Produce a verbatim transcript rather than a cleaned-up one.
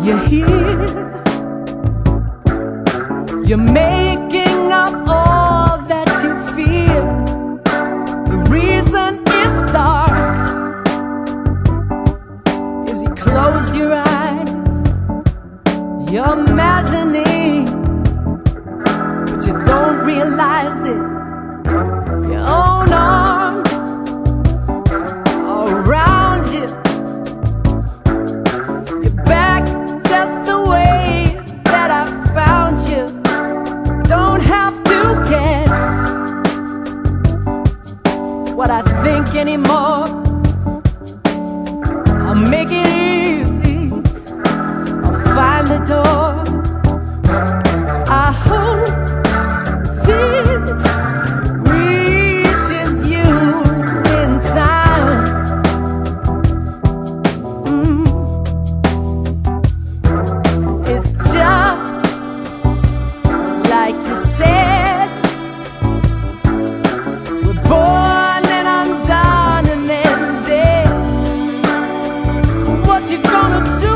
You're here, you're making up all that you feel. The reason it's dark is you closed your eyes. You're imagining, but you don't realize it. Your own arms around you, you're back just the way that I found you. Don't have to guess what I think anymore. I'll make it easy, I'll find the door. I hope this reaches you in time. mm. It's just like you said, we're born and undone and then dead. So what you gonna do?